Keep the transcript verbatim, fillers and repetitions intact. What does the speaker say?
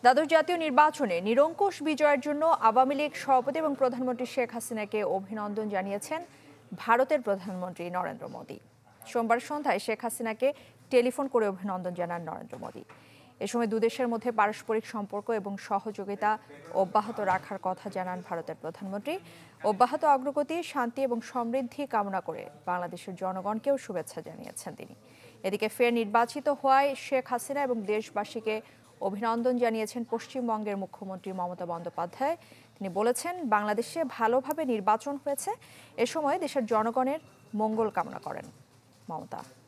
দ্বাদশ জাতীয় নির্বাচনে নিরঙ্কুশ বিজয়ের জন্য আওয়ামী লীগ সভাপতি এবং প্রধানমন্ত্রী শেখ হাসিনাকে অভিনন্দন জানিয়েছেন ভারতের প্রধানমন্ত্রী নরেন্দ্র মোদি। সোমবার সন্ধ্যায় শেখ হাসিনাকে টেলিফোন করে অভিনন্দন জানান নরেন্দ্র মোদি। এ সময় দুদেশের মধ্যে পারস্পরিক সম্পর্ক এবং সহযোগিতা অব্যাহত রাখার কথা জানান ভারতের প্রধানমন্ত্রী। অব্যাহত অগ্রগতি, শান্তি এবং সমৃদ্ধি কামনা করে বাংলাদেশের জনগণকেও শুভেচ্ছা জানিয়েছেন তিনি। এদিকে ফের নির্বাচিত হওয়ায় শেখ হাসিনা এবং দেশবাসীকে অভিনন্দন জানিয়েছেন পশ্চিমবঙ্গের মুখ্যমন্ত্রী মমতা বন্দ্যোপাধ্যায়। তিনি বলেছেন, বাংলাদেশে ভালোভাবে নির্বাচন হয়েছে। এ সময় দেশের জনগণের মঙ্গল কামনা করেন মমতা।